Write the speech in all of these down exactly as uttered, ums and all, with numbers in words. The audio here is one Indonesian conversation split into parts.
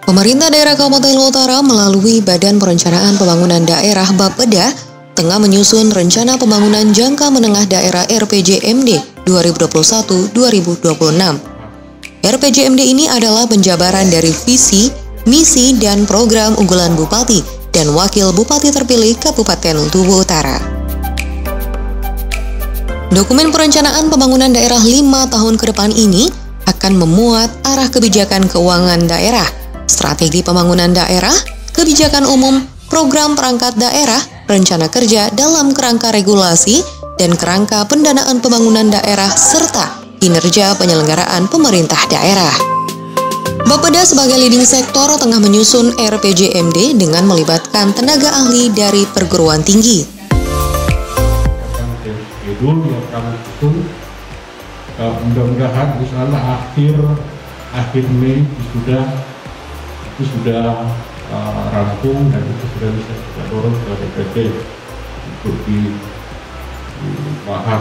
Pemerintah Daerah Kabupaten Luwu Utara melalui Badan Perencanaan Pembangunan Daerah Bapeda tengah menyusun Rencana Pembangunan Jangka Menengah Daerah R P J M D dua ribu dua puluh satu sampai dua ribu dua puluh enam. R P J M D ini adalah penjabaran dari visi, misi, dan program unggulan Bupati dan Wakil Bupati terpilih Kabupaten Luwu Utara. Dokumen perencanaan pembangunan daerah lima tahun ke depan ini akan memuat arah kebijakan keuangan daerah, strategi pembangunan daerah, kebijakan umum, program perangkat daerah, rencana kerja dalam kerangka regulasi, dan kerangka pendanaan pembangunan daerah, serta kinerja penyelenggaraan pemerintah daerah. Bapeda sebagai leading sektor tengah menyusun R P J M D dengan melibatkan tenaga ahli dari perguruan tinggi. Schedule yang kami susun, uh, mudah-mudahan misalnya akhir akhir Mei sudah itu sudah uh, rampung dan itu sudah bisa kita dorong ke D P T untuk dibahas.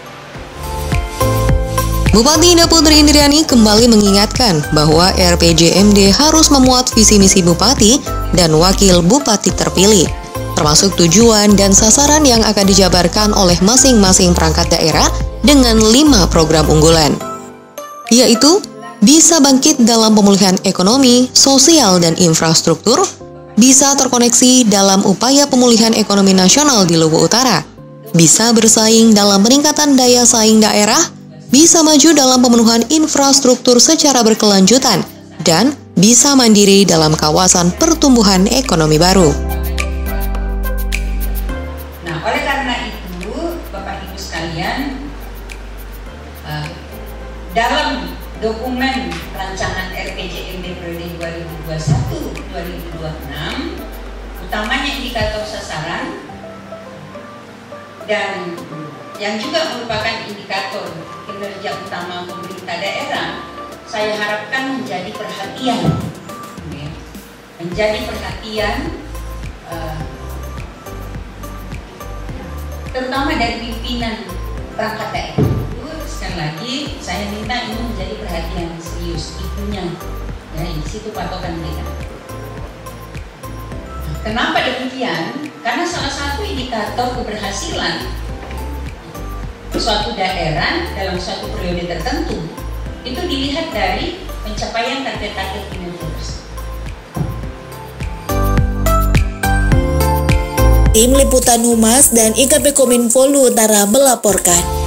Bupati Indah Putri Indriani kembali mengingatkan bahwa R P J M D harus memuat visi misi Bupati dan Wakil Bupati terpilih, termasuk tujuan dan sasaran yang akan dijabarkan oleh masing-masing perangkat daerah dengan lima program unggulan, yaitu bisa bangkit dalam pemulihan ekonomi, sosial, dan infrastruktur, bisa terkoneksi dalam upaya pemulihan ekonomi nasional di Luwu Utara, bisa bersaing dalam peningkatan daya saing daerah, bisa maju dalam pemenuhan infrastruktur secara berkelanjutan, dan bisa mandiri dalam kawasan pertumbuhan ekonomi baru. Nah, oleh karena itu, Bapak Ibu sekalian, uh, dalam dokumen rancangan R P J M D periode dua ribu dua puluh satu sampai dua ribu dua puluh enam, utamanya indikator sasaran dan yang juga merupakan indikator kinerja utama pemerintah daerah, saya harapkan menjadi perhatian, menjadi perhatian uh, terutama dari pimpinan perangkat daerah. Sekali lagi, saya minta ini menjadi perhatian serius, itunya, ya, di situ patokan kita. Kenapa demikian? Karena salah satu indikator keberhasilan suatu daerah dalam suatu periode tertentu itu dilihat dari pencapaian target-target kinerja tersebut. Tim Liputan Humas dan I K P Kominfo Luwu Utara melaporkan.